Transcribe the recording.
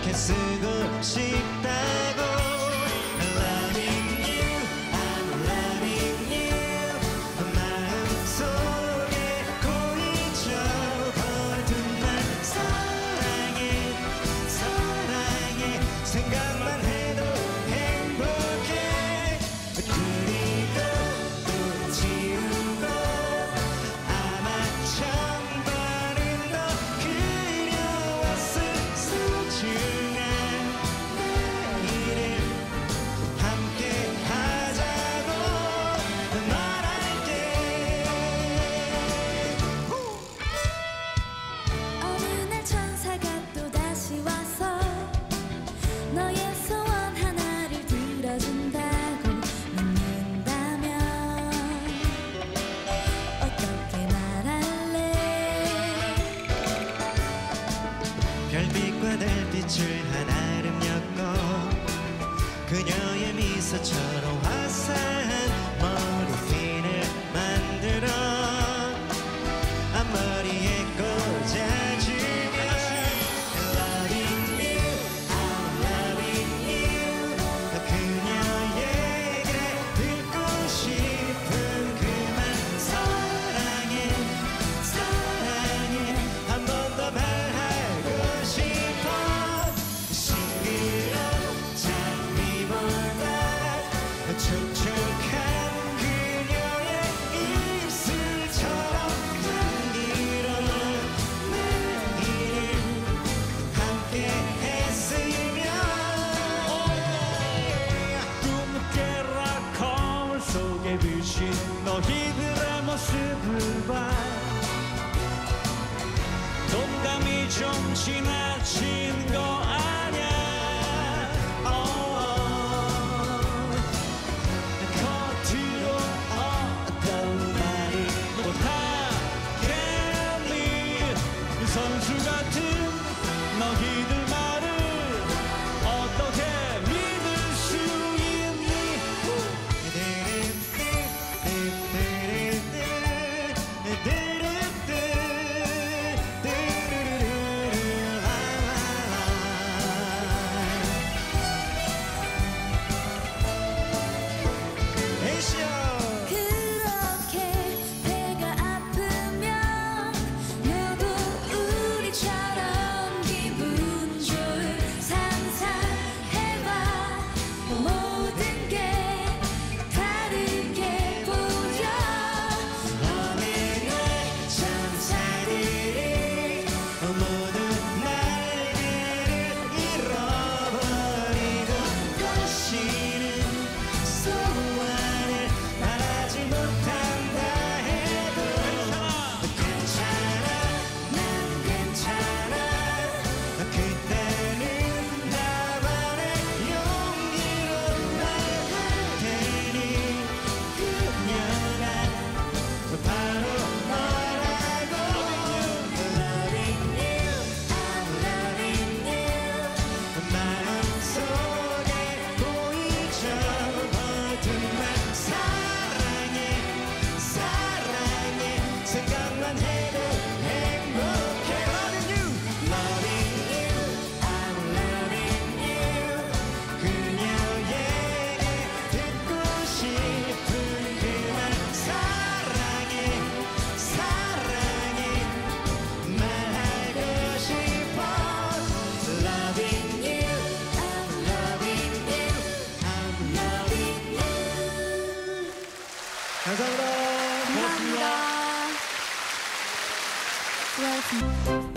이렇게 쓰고 싶다고. Loving you, I'm loving you. 마음속에 고이죠. 버든 날 사랑해, 사랑해. 생각만 해도 행복해. 그리고 또 지우고 아마 천번은 더 그려왔을 소중한 내일을 함께 하자고 말할게. 어느 날 천사가 또 다시 와서 너의 소원 하나를 들어준다고 묻는다면 어떻게 말할래? 별빛과 달빛을 한아름 엮고 그녀의 미소처럼 화사한 머리핀을 만들어 앞머리에 꽂아주면 Loving you, I'm loving you. 그녀에게 듣고 싶은 그 말 사랑해, 사랑해. 한 번 더 말하고 싶어. 싱그러운 장미보다 촉촉한 그녀의 입술처럼 향기로운 내일을 함께 했으면. 꿈깨라 거울 속에 비친 너희들의 모습을 봐. 동감이 좀 지나친 거 아냐. 겉으로 어떤 말을 못하겠니. 선수 같은 너희들 말을 어떻게 믿을 수 있니. 그렇게 배가 아프면 누구 우리처럼 기분 좋을 상상해봐. 모든 게 다르게 보여. 어느 날 천사들이 모두 날개를 잃어버리고 다시는 소원을 말하지 못한다 해도 괜찮아, 난 괜찮아. 그때는 나만의 용기로 말할 테니 그녀가 바로 너라고. Loving you, I'm loving you. 마음속에 보이죠. 어두운 말 사랑해, 사랑해. 생각만 해도 행복해. Loving you, I'm loving you. 그녀에게 듣고 싶은 그 말 사랑해, 사랑해. 말하고 싶어. Loving you, I'm loving you. I'm loving you. 감사합니다. 감사합니다. 수고하셨습니다.